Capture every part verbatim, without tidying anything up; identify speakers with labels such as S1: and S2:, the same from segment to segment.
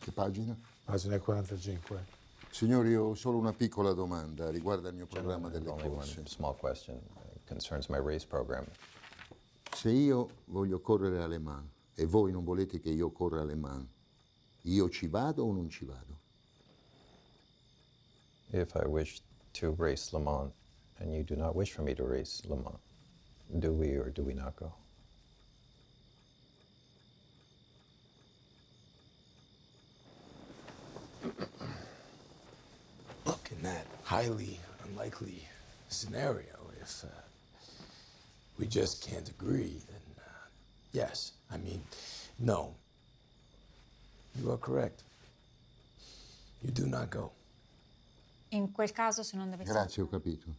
S1: Che pagina?
S2: Pagina quarantacinque.
S1: Signori, ho solo una piccola domanda, riguarda il mio programma delle
S3: Only one
S1: corse.
S3: small question. It concerns my race program.
S1: Se io voglio correre alle Mans e voi non volete che io corra alle Mans, io ci vado o non ci vado?
S3: If I wish to race Le Mans and you do not wish for me to race Le Mans, do we or do we not go?
S2: Look, in that highly unlikely scenario, if uh, we just can't agree, then uh, yes. I mean, no. You are correct. You do not go.
S4: In quel caso, se non dovesse...
S1: Grazie, ho capito.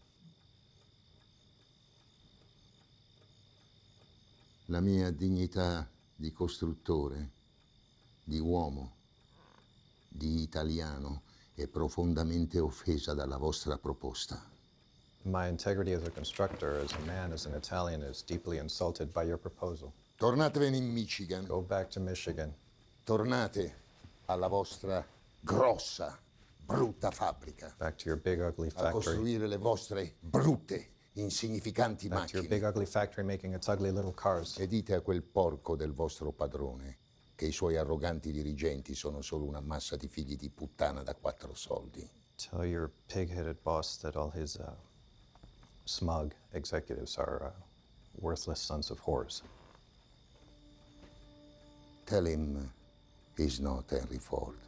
S1: La mia dignità di costruttore, di uomo, di italiano è profondamente offesa dalla vostra proposta.
S3: My integrity as a constructor, as a man, as an Italian, is deeply insulted by your proposal.
S1: Tornatevene in Michigan.
S3: Go back to Michigan.
S1: Tornate alla vostra grossa, brutta fabbrica.
S3: Back to your big ugly
S1: A
S3: factory.
S1: costruire le vostre brutte, insignificanti
S3: Back to your
S1: macchine.
S3: big ugly factory making its ugly little cars.
S1: E dite a quel porco del vostro padrone che i suoi arroganti dirigenti sono solo una massa di figli di puttana da quattro soldi.
S3: Tell your pig-headed boss that all his uh, smug executives are uh, worthless sons of whores.
S1: Tell him he's not Henry Ford.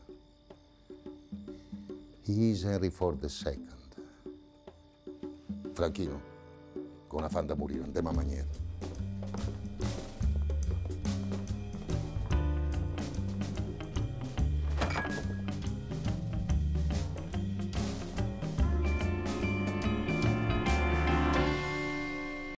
S1: He is Henry Ford the Second. Franchino, con una fan da morire, andiamo a maniera.